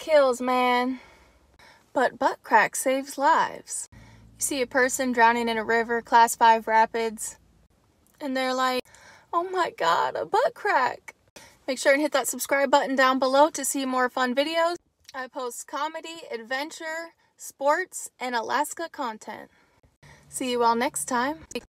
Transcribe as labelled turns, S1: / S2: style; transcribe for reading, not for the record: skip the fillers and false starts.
S1: kills, man. But butt crack saves lives. You see a person drowning in a river, class 5 rapids, and they're like, oh my god, a butt crack. Make sure and hit that subscribe button down below to see more fun videos. I post comedy, adventure, sports, and Alaska content. See you all next time.